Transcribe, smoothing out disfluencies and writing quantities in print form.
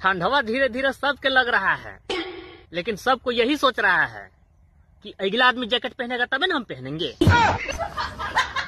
ठंडवा धीरे धीरे सबके लग रहा है, लेकिन सबको यही सोच रहा है कि अगला आदमी जैकेट पहनेगा तभी ना हम पहनेंगे।